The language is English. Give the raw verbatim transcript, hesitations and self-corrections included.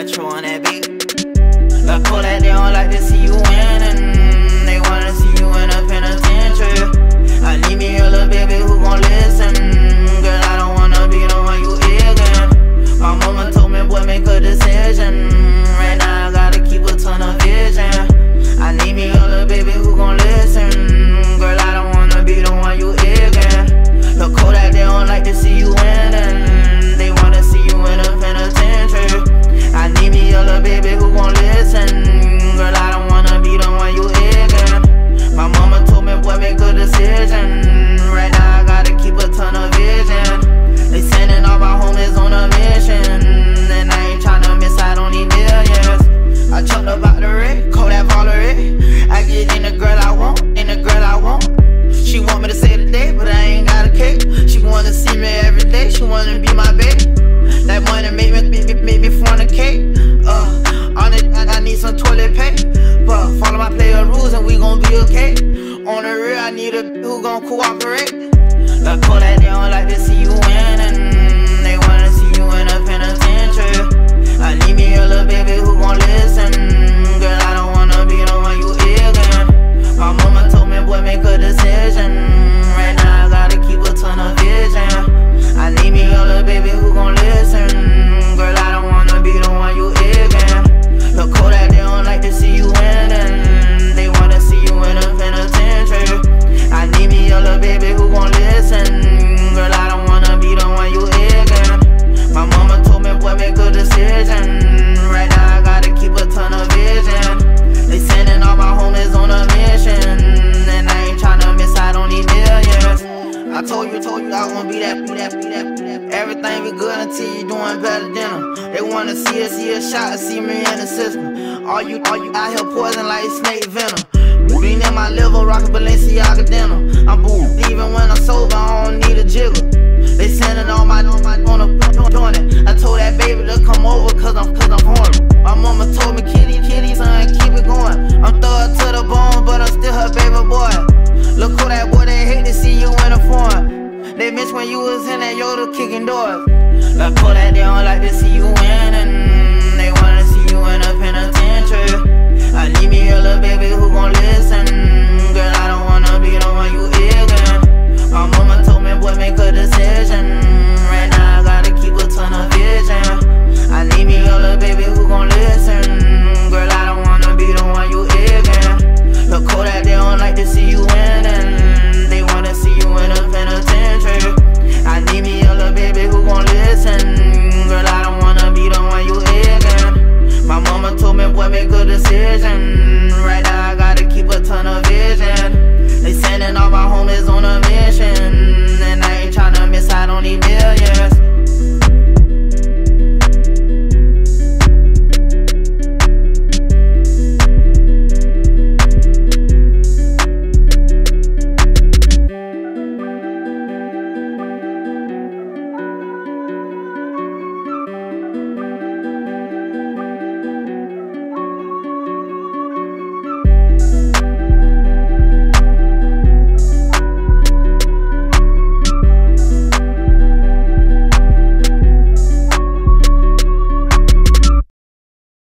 nitro on that beat. Look cool that they don't like to see you winning. They wanna see you in a penitentiary. I need me a little baby who gon' listen. Girl, I don't wanna be the one you egging. My mama told me, boy, make a decision. Right now I gotta keep a ton of vision. I need me a little baby who gon' listen. Girl, I don't wanna be the one you egging. Look cool that they don't like to see you winning. They wanna see you in a penitentiary. I need me a little baby who gon' listen. Girl, I don't wanna be the one you egging. My mama told me, boy, make a decision. Right now I gotta keep a ton of vision. They sending all my homies on a mission, and I ain't tryna miss out on these millions. I jumped up out the red, call that Valerie. I get in the girl I want, in the girl I want. She want me to say today, but I ain't got a cake. She wanna see me every day, she wanna be my baby. That money make me, make me, make me fornicate. Uh, on it, I, I need some toilet paper. But follow my player rules and we gon' be okay. On the real, I need a who gon' cooperate. Look cool that they don't like to see you winning. They wanna see you in a penitentiary. I need me a little baby who gon' listen. Girl, I don't wanna be the one you egging. My mama told me, boy, make a decision. Right now I gotta keep a ton of vision. I need me a little baby who gon' listen. Girl, I don't wanna be the one you egging. Look cool that they don't like to see you winning. They wanna see you in a penitentiary. I need me a little baby who gon' listen. Girl, I don't wanna be the one you egging. My mama told me, boy, make a decision. Right now I gotta keep a ton of vision. They sending all my homies on a mission, and I ain't tryna miss out on these millions. I told you, told you I gon' be that, be that, be that, be that. Everything be good until you doing better than them. They wanna see us, see a shot, see me in the system. All you, all you out here poison like snake venom. Green in my liver, rockin' Balenciaga denim. I'm boom, even when I'm sober, I don't need a jiggle. They sending all my, all my, on a, doing it. I told that baby to come over, cause I'm, cause I'm horny. My mama told me, kitty, kitty, son, keep it going. I'm thug to the bone, but I'm still her baby boy. Look who that boy, they hate to see you in a foreign. They miss when you was in that Yoda kicking doors. Look who that they don't like to see you winning. They wanna see you in a penitentiary. I need me a little baby who gon' listen. Girl, I don't wanna be the one you egging. My mama told me, boy, make a decision. Right now I gotta keep a ton of vision. I need me a little baby who gon' listen. Girl, I don't wanna be the one you egging. Look cool that they don't like to see you winning. They wanna see you in a penitentiary. I need me a little baby who gon' listen. Girl, I don't wanna be the one you egging. My mama told me, boy, make a decision.